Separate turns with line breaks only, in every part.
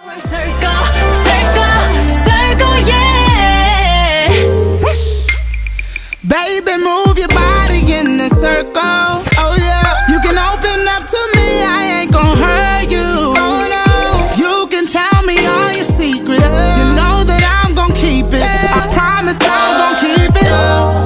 Circle, circle, circle, yeah.
Baby, move your body in the circle. Oh yeah. You can open up to me, I ain't gon' hurt you. Oh no. You can tell me all your secrets. You know that I'm gon' keep it. I promise I'm gon' keep it.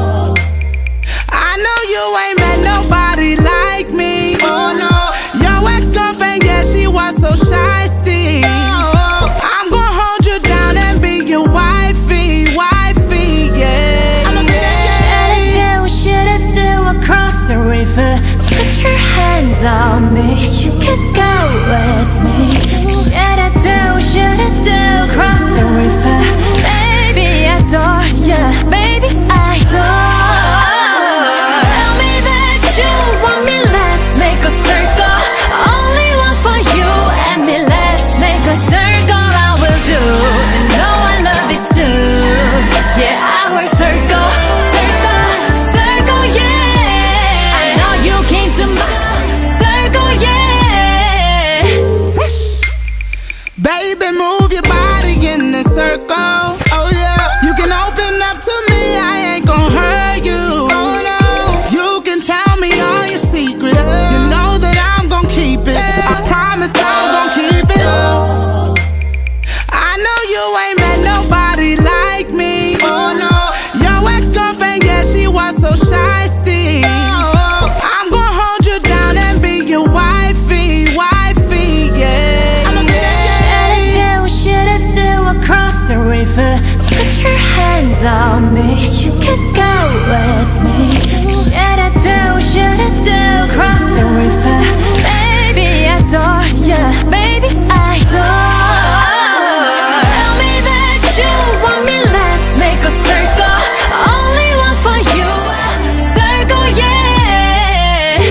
I know you ain't met nobody like me. Oh no. Your ex-girlfriend, yeah, she was so shysty. I'm gon' hold you down and be your wifey, wifey, yeah.
Should I do across the river? Put your hands on me. You can go with me. Should I do across the river? Baby, I adore you. Baby, I adore. Tell me that you want me, let's make a circle. Only one for you and me, let's make a circle. I will do, and know I love it too. Yeah, our circle, circle, circle, yeah. I know you came to my circle, yeah.
Baby, move your body in the circle. Oh yeah. You can open up to me, I ain't gon' hurt you. Oh no. You can tell me all your secrets. You know that I'm gon' keep it. I promise I'm gon' keep it. I know you ain't met nobody like me. Oh no. Your ex-girlfriend, yeah, she was so shysty. I'm gon' hold you down and be your wifey, wifey, yeah.
Should I do across the river? Put your hands on me. You can go with me. Should I do across the river? Baby, I adore you. Baby, I adore. Tell me that you want me, let's make a circle. Only one for you, circle, yeah.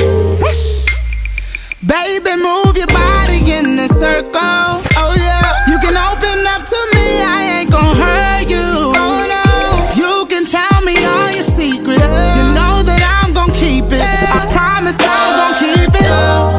Baby, move your body in the circle. Oh yeah. You can open up to me, I ain't gon' hurt you. Oh no. You can tell me all your secrets. You know that I'm gon' keep it. I promise I'm gon' keep it.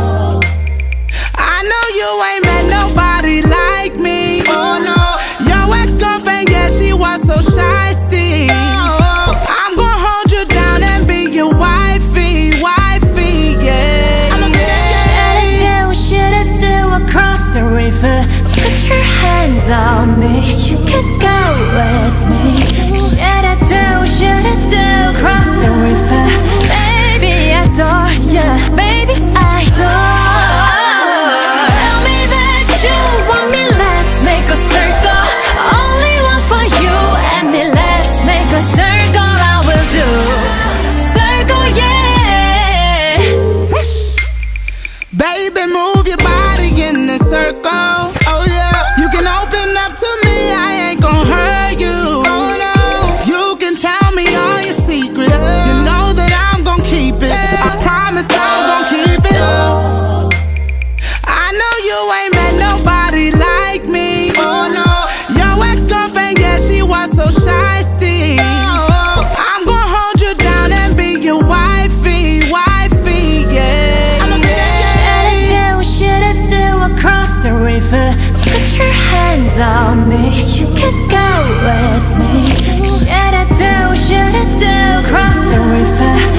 I know you ain't met nobody like me. Oh no. Your ex-girlfriend, yeah, she was so shysty. I'm gon' hold you down and be your wifey, wifey, yeah.
Should I do across the river? Put your hands on me. You can go with me. Should I do across the river? Baby, I adore you. Baby, I adore. Tell me that you want me, let's make a circle. Only one for you and me, let's make a circle. I will do circle, yeah.
Baby, move your body in the circle. Oh yeah. You can open up to me, I ain't gon' hurt you. Oh no. You can tell me all your secrets. You know that I'm gon' keep it. I promise I'm gon' keep it. I know you ain't met nobody like me. Oh no. Your ex-girlfriend, yeah, she was so shysty. I'm gon' hold you down and be your wifey, wifey, yeah.
Should I do across the river? Put your hands on me. You can go with me. Should I do across the river?